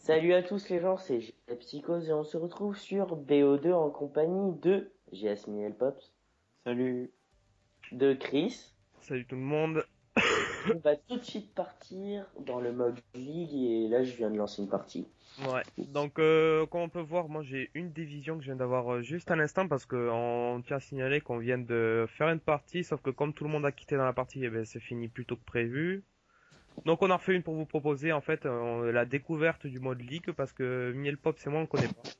Salut à tous les gens, c'est Psychose et on se retrouve sur BO2 en compagnie de Jasmine Pops, Salut. de Chris. Salut tout le monde. On va tout de suite partir dans le mode League et là je viens de lancer une partie. Ouais. Donc, comme on peut voir, moi j'ai une division que je viens d'avoir juste à l'instant parce que on tient à signaler qu'on vient de faire une partie, sauf que comme tout le monde a quitté dans la partie, eh ben, c'est fini plus tôt que prévu. Donc on en refait une pour vous proposer en fait la découverte du mode League parce que Miel Pop c'est moi on le connaît pas.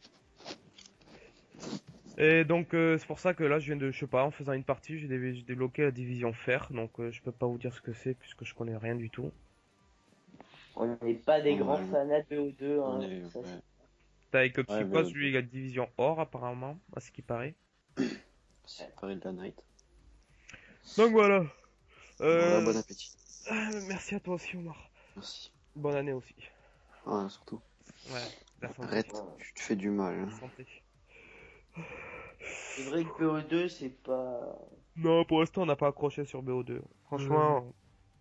Et donc c'est pour ça que là je viens de, je sais pas, en faisant une partie, j'ai débloqué la division fer, donc je peux pas vous dire ce que c'est puisque je connais rien du tout. On n'est pas des grands Ouais, fanats de BO2, on hein. est, Ça, ouais. c'est- T'as avec Ouais, Psychose, lui il a division or apparemment, à ce qui paraît. c'est pareil de la night. Donc voilà. Voilà, bon appétit. Merci à toi aussi Omar. Merci. Bonne année aussi. Ouais, surtout. Ouais, la santé. Arrête, tu te fais du mal. La Hein. santé. C'est vrai que BO2 c'est pas... Non, pour l'instant on n'a pas accroché sur BO2. Franchement.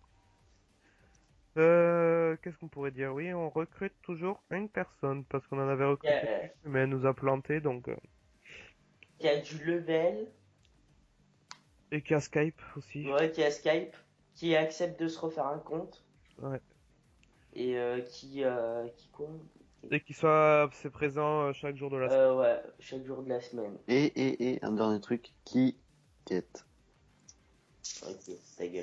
Qu'est-ce qu'on pourrait dire? Oui, on recrute toujours une personne parce qu'on en avait recruté une, mais elle nous a planté donc. Il y a du level, Et qui a Skype aussi. ouais, qui a Skype, qui accepte de se refaire un compte Ouais. et qui quoi? Et qui soit c'est présent chaque jour de la semaine. Ouais, chaque jour de la semaine. Et, un dernier truc, qui quête. Ok, ta gueule.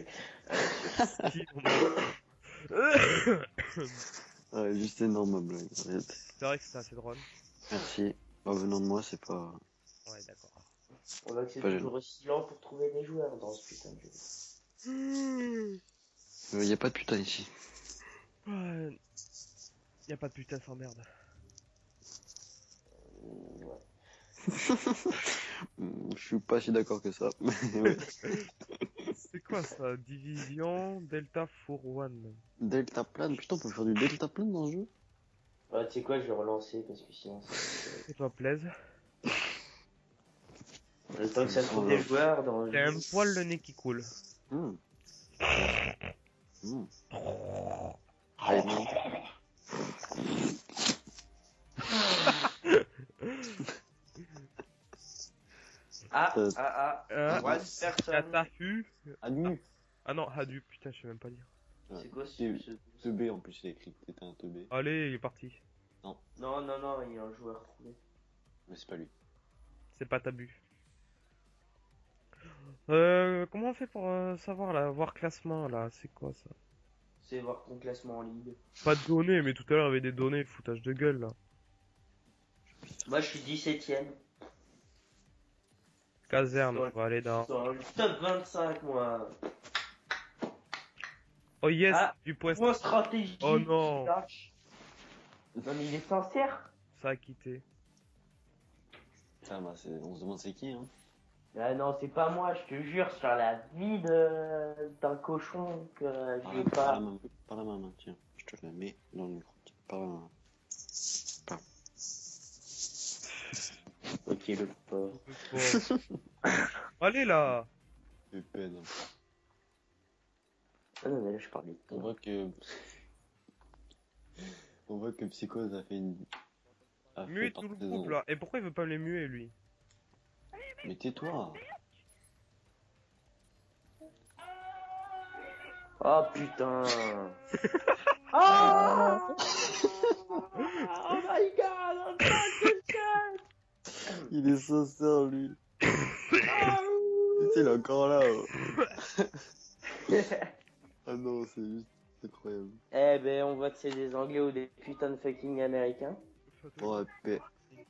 Ouais, juste énorme ma blague. Arrête. C'est vrai que c'est assez drôle. Merci. Bah, venant de moi, c'est pas... Ouais, d'accord. On voit que c'est Pas toujours aussi lent pour trouver des joueurs dans ce putain de jeu. Y a pas de putain ici. Ouais. Y a pas de putain sans merde. Ouais. Je suis pas si d'accord que ça. Mais ouais. C'est quoi ça? Division Delta for One. Delta plane, putain, on peut faire du delta plane dans ce jeu? Ouais, tu sais quoi, je vais relancer parce que sinon C'est toi plaise. le temps que ça trouve des joueurs dans le T'as jeu. un poil le nez qui coule. Hmm. Allez, non. One person. Katahu. Admu. Ah non, Hadu, putain, je sais même pas dire. C'est quoi ce B en plus, il a écrit que t'étais un teubé. Allez, il est parti. Non, il y a un joueur trouvé. Mais c'est pas lui. C'est pas tabu. Comment on fait pour savoir là, voir classement là, c'est quoi ça? C'est voir ton classement en ligue. Pas de données, mais tout à l'heure il y avait des données, foutage de gueule là. Moi, je suis 17ème. Caserne, on va aller dans. Dans le top 25, moi. Oh yes, Ah, du point. Point stratégique. Oh non. Non, mais il est sincère. Ça a quitté. Putain, bah, on se demande c'est qui, hein. Ah non, c'est pas moi, je te jure, sur la vie d'un cochon que j'ai pas. Par la main, tiens. Je te la mets dans le micro. Par la main. Ok, le pauvre. Allez là. C'est peine. Ah non, mais là, je parlais de On toi. voit que Psychose a fait une... Muet tout le groupe là. Et pourquoi il veut pas les muer lui? Mais tais-toi. Oh putain. Oh my god, oh my god. Il est sincère, lui. Tu sais, il est encore là. Ah non, c'est juste incroyable. Eh ben, on voit que c'est des Anglais ou des putains de fucking Américains. Oh, paix.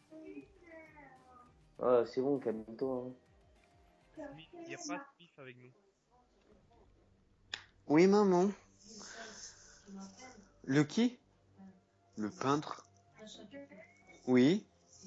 Oh, c'est bon, calme-toi. Hein. Il y a pas de pif avec nous. Oui, maman. Le qui? Le peintre. Oui.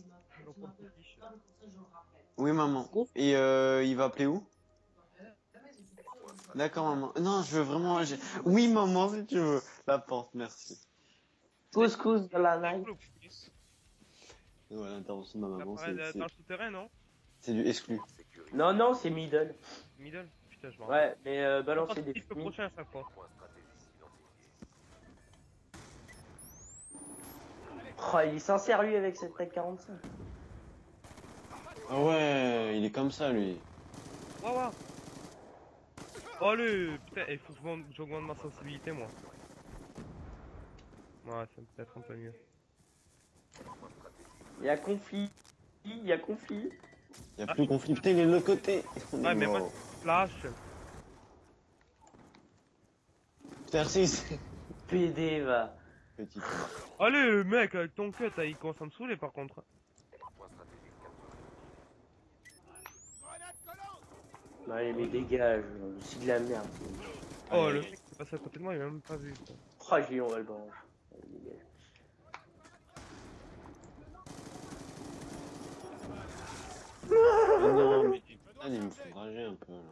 Oui, maman. Et il va appeler où? D'accord, maman. Non, je veux vraiment... Oui, maman, si tu veux. La porte, merci. Couscous de la night. Voilà, l'intervention de ma maman, Dans le souterrain, non? c'est du exclu. Non, c'est middle. Middle? Putain, je m'en Ouais, mais balancer des le prochain à chaque fois. Oh, il est sincère lui avec cette règle 45. Ah ouais, il est comme ça lui. Waouh, waouh. Allez, putain, il faut que j'augmente ma sensibilité, moi. Ouais, ça peut être un peu mieux. Il y a conflit. Il y a conflit. Il y a plus conflit. Putain, il est de l'autre côté. Ouais, mais moi, flash. Putain, R6. PD va. Petit. Allez, mec, avec ton cut, il commence à me saouler par contre. Non, allez, mais dégage. C'est de la merde. Oh, Ouais. le mec qui est passé à côté de moi, il m'a même pas vu. Quoi. Oh, j'ai eu, on va le branche. Allez, dégage. Non, mais putain, il me fait rager un peu là.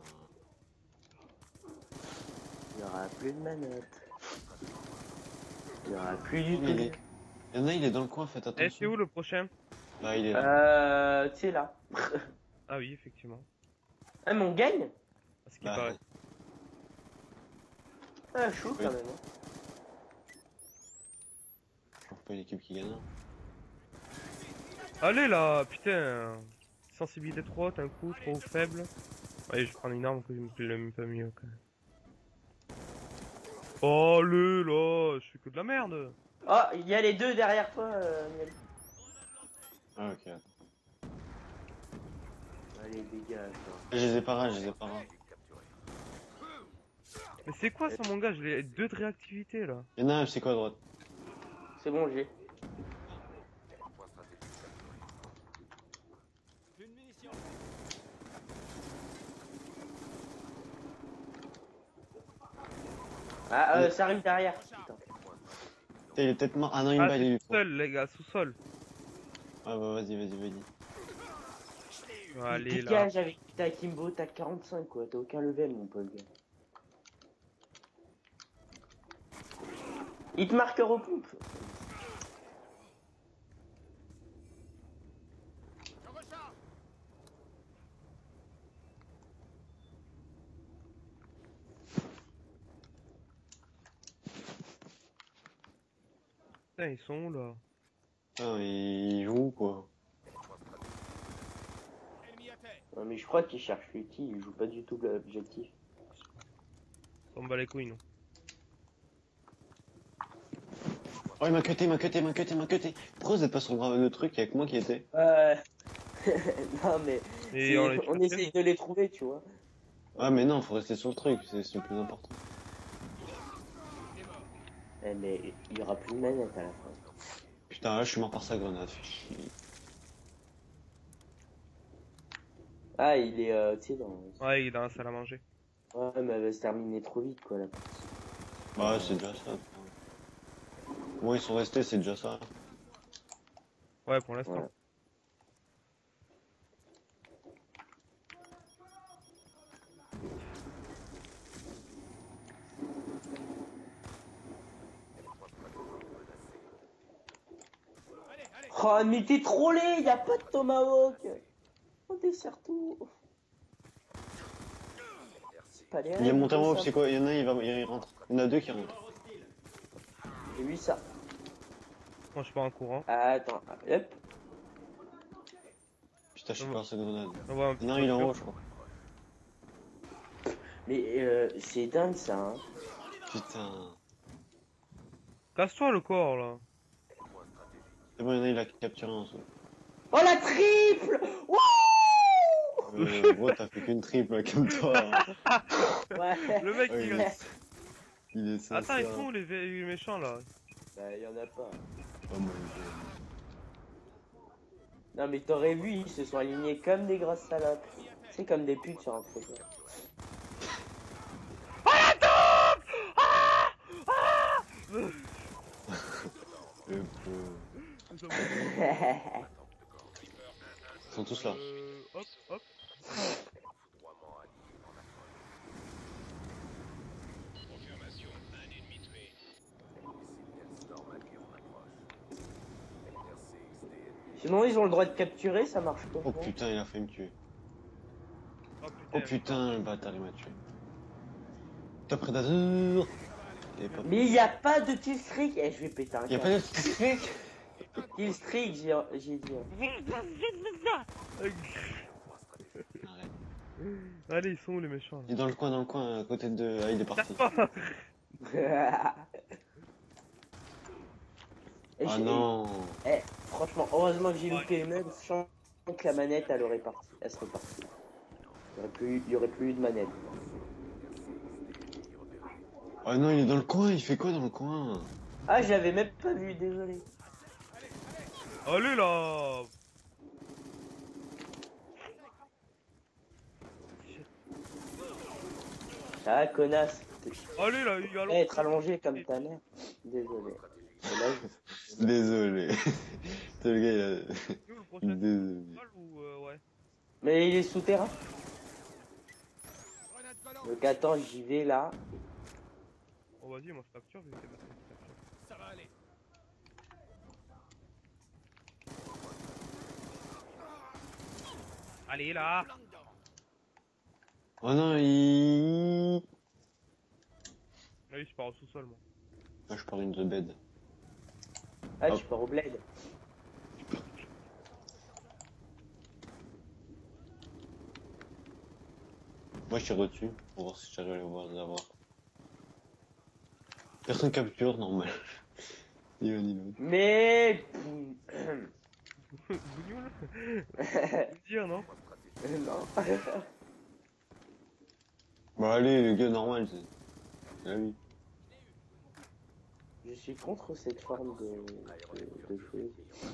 Il n'y aura plus de manette. Il n'y aura plus du Il est- tout. Il y en a, il est dans le coin, faites Eh, attention. c'est où le prochain? Là, il est là. Tu sais là. Ah oui, effectivement. Ah, mais on gagne? À ce qui Bah, paraît. Ah, chaud Oui. quand même. Hein. je trouve pas l'équipe qui gagne. Allez là, putain. Sensibilité trop haute, un coup trop faible. Allez, je prends une arme que je me plais même pas mieux quand même. Oh le là, je fais que de la merde. Oh, il y a les deux derrière toi, Miel. Ah, ok. Allez, dégage. Toi. Je les ai pas rages, je les ai pas rages. Mais c'est quoi ça mon gars? J'ai deux de réactivité là. Il y en a un, c'est quoi à droite? C'est bon, j'ai. Ah, ça arrive derrière. Putain. Putain, il est peut-être mort. Ah non, une Ah, balle, il lui c'est faut. seul les gars, sous-sol. Ah bah vas-y, vas-y, vas-y. Allez là. Dégage avec ta Kimbo, t'as 45 quoi, t'as aucun level mon pote gars. Il te marque au pompe. Putain, ils sont où là? Putain, il joue quoi. Non mais je crois qu'il cherche Lucky, il joue pas du tout l'objectif. On bat les couilles nous. Oh, il m'a cuté, il m'a cuté, il m'a cuté, il m'a cuté. Pourquoi vous êtes pas sur le truc avec moi qui était? Non mais Et c'est- on les on tue. essaye de les trouver tu vois. Ah mais non, faut rester sur le truc, c'est le plus important. Eh, mais il y aura plus de manette à la fin. Putain, là je suis mort par sa grenade, fait chier. Ah il est tu sais dans... Ouais, il est dans la salle à manger. Ouais mais elle va se terminer trop vite quoi la partie. Bah c'est déjà ça. Moi ils sont restés, c'est déjà ça. Ouais, pour l'instant. Ouais. Oh mais t'es trollé, y a pas de tomahawk. On dessert tout. Pas les Il est règles, monté en comme haut, ça. c'est quoi? Il y en a, il rentre. Il y en a deux qui rentrent. J'ai vu ça. Moi je pars en courant. Ah, attends, hop. Putain, je suis par sa grenade. On voit un petit Non, peu il est en sûr. haut, je crois. Mais c'est dingue ça. Hein. Putain. Casse-toi le corps là. C'est bon, il y en a, il a capturé un seul. Oh la triple. Wouh Gros, t'as fait qu'une triple comme toi. Hein. Ouais. Le mec Ouais, il il est... est- Il est sincère. Attends, ils sont où les méchants là? Bah y en a pas. Oh mon Non mais t'aurais vu, ils se sont alignés comme des grosses salopes. C'est comme des putes sur un projet. dieu. Ils sont tous là. Hop, hop. Sinon ils ont le droit de capturer, ça marche pas. Oh putain, il a failli me tuer. Oh Oh putain, le bâtard, il m'a tué. Top Predator. Il est pas... Mais y a pas de petit fric. Eh je vais péter un Il y a câble. pas de petit fric. Kill streak, j'ai dit. Arrête. Allez, ils sont où les méchants Il est dans le coin, à côté de... Ah, il est parti. là? Et Ah j'ai- non. Franchement, heureusement que j'ai loupé une œuvre, je sens que la manette elle serait partie. Il y aurait plus eu de manette. Ah non, il est dans le coin, il fait quoi dans le coin? Ah, je l'avais même pas vu, désolé. Allez là! Ah, connasse. Allez là, il y a Être allongé comme ta mère. Désolé. Et là, Désolé. C'est le gars, il a... le prochain Désolé. ou ouais. Mais il est souterrain. Donc attends, j'y vais là. Oh vas-y, moi je capture, vu que c'est battu, je capture. Ça va aller. Allez là! Plein dedans. Oh non, il... Oui, je pars au sous-sol moi. Moi, je pars in the bed. Ah, Hop. tu pars au bled. Moi, je tire au-dessus, pour voir si j'arrive à les avoir. Personne capture, normal. Ni l'un ni l'autre. Mais... Bougnoul? Dire non? non. Bah allez, le gars normal, c'est... Ah oui. Je suis contre cette forme de choses.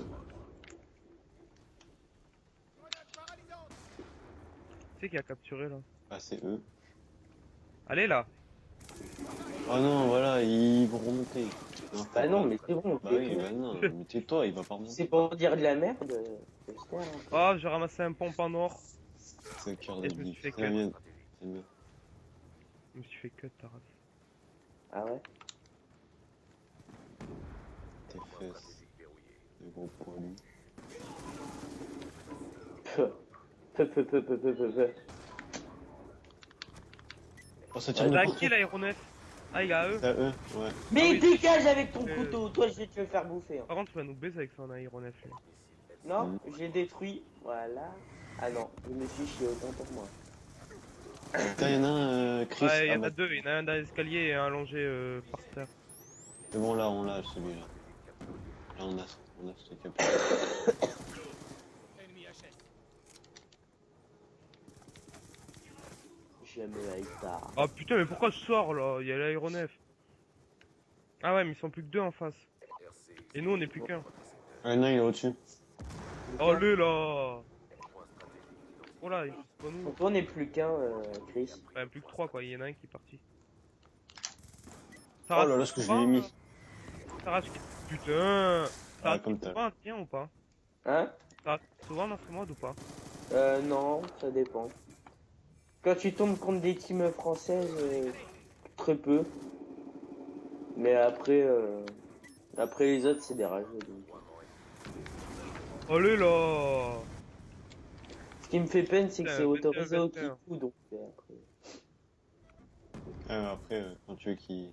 Qui c'est qui a capturé là? Ah, c'est eux. Allez là! Oh non, voilà, ils vont remonter. Bah non, mais c'est bon. Bah oui, bah non, mais tais-toi, il va pas remonter. C'est pour dire de la merde. J'espère, hein. Oh, j'ai ramassé un pompe en or. C'est le cœur Et de je me suis bif. fait C'est la cut. mienne. C'est mieux. Je me suis fait cut, t'as raté. Ah ouais. Tes fesses. Le gros poilu. Peu. Oh, ça tire T'as n'importe qui l'aéronef? Ah, il a eux. C'est à eux, ouais. Mais Ah oui. dégage avec ton Euh. couteau. Toi, je vais te le faire bouffer. Hein. Par contre, tu vas nous baiser avec son aéronef. Lui. Non, j'ai détruit. Voilà. Ah non, je me suis chié autant pour moi. Putain, y'en a un, Chris. Ouais, il y Ah en bah, a deux. Il y en a un dans l'escalier et un allongé par terre. c'est bon, là, on l'a, celui-là. Là, on a ce capture. Ennemi HS. Jamais avec ça. Ah putain, mais pourquoi je sors là? Il y a l'aéronef. Ah ouais, mais ils sont plus que deux en face. Et nous, on est plus qu'un. Ah non, il est au-dessus. Oh le là! Oh là, c'est pas nous. Donc on n'est plus qu'un, Chris. Enfin, plus que trois quoi. Il y en a un qui est parti. Oh là là, ce que je lui ai mis. Sarah, putain! Ça Ah, rate comme t'as. souvent un tien ou pas? Hein? Ça rate souvent dans ce mode ou pas? Non, ça dépend. Quand tu tombes contre des teams françaises, très peu. Mais après les autres, c'est des rageux. Donc. Allez là! Ce qui me fait peine, c'est que c'est autorisé au 21. kikou, donc après... Après, quand tu veux qu'il...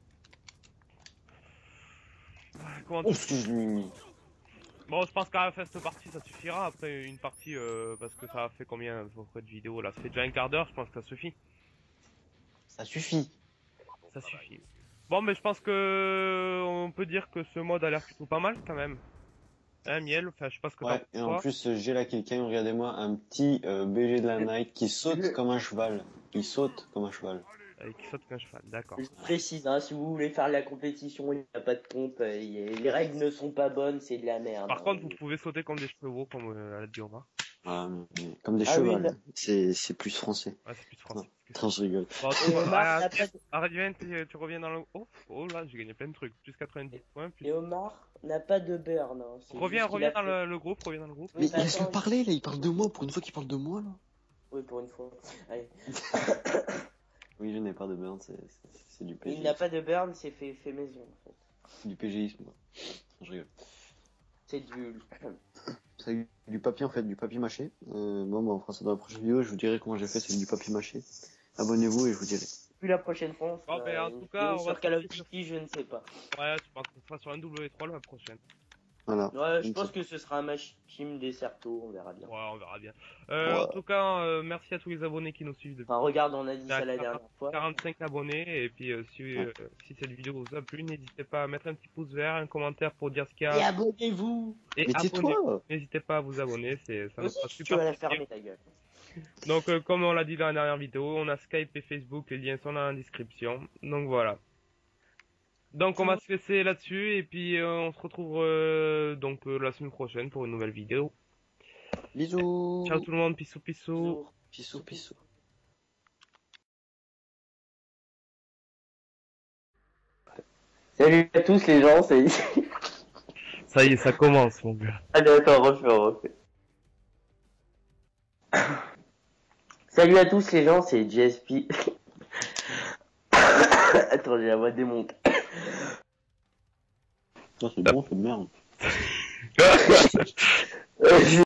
Comment Oh, ce que je lui ai mis. Bon, je pense qu'à la fin de cette partie, ça suffira. Après une partie, parce que ça a fait combien à peu près de vidéos là? Ça fait déjà un quart d'heure, je pense que ça suffit. Ça suffit. Ça suffit. Bon, mais je pense que on peut dire que ce mode a l'air plutôt pas mal quand même. Hein, Miel? Enfin, je sais pas ce que Ouais, t'en et en penses. plus, j'ai là quelqu'un, regardez-moi, un petit BG de la Nike qui saute comme un cheval. Il saute comme un cheval. Qui saute qu'un cheval, d'accord. Je précise, hein, si vous voulez faire la compétition, il n'y a pas de pompe, les règles ne sont pas bonnes, c'est de la merde. Par hein. contre, vous pouvez sauter comme des chevaux, comme l'a dit Omar. Ah, mais comme des Ah oui, chevals. là. C'est plus français. Ouais, c'est plus français. Attends, je rigole. Bon, Et Omar, n'a pas de... arrête, viens, tu reviens dans le... Oh là, j'ai gagné plein de trucs. Plus 90 points, plus... Et Omar n'a pas de burn. Hein. c'est Reviens juste qu'il a dans fait- le groupe, reviens dans le groupe. Oui, Mais laisse-le attends, parler, là, il parle de moi, pour une fois qu'il parle de moi, là. Oui, pour une fois. Allez. Oui, je n'ai pas de burn, c'est du Il PGisme. n'a pas de burn, c'est fait maison, en fait. C'est du PGisme, moi. Je rigole. C'est du... C'est du papier, en fait, du papier mâché. Bon, bah, on fera ça dans la prochaine vidéo, je vous dirai comment j'ai fait, c'est du papier mâché. Abonnez-vous et je vous dirai. Puis la prochaine fois, on Bon, fera ben, en une tout cas, vidéo on va sur Call of sortir- Duty, je ne sais pas. Ouais, tu penses qu'on sera sur un W3 la prochaine. Voilà. Ouais, je Donc, pense que ce sera un match team des Certeaux, on verra bien. Ouais, on verra bien. Ouais. En tout cas, merci à tous les abonnés qui nous suivent depuis. Enfin, regarde, on a dit Il y a ça la dernière fois. 45 abonnés et puis si cette vidéo vous a plu, n'hésitez pas à mettre un petit pouce vert, un commentaire pour dire ce qu'il y Et a abonnez-vous! et Mais abonnez-vous. tais-toi! N'hésitez pas à vous abonner, ça nous Aussi, fera tu super vas la plaisir. fermer ta gueule. Donc comme on l'a dit dans la dernière vidéo, on a Skype et Facebook, les liens sont dans la description. Donc voilà. Donc on va se laisser là-dessus et puis on se retrouve la semaine prochaine pour une nouvelle vidéo. Bisous! Ciao tout le monde, pissou pissou. Pissou, pissou. Salut à tous les gens, c'est... Ça y est, ça commence mon gars. Allez, attends, refais. Salut à tous les gens, c'est GSP. Attends, j'ai la voix démontée. Ça, c'est bon, c'est de merde.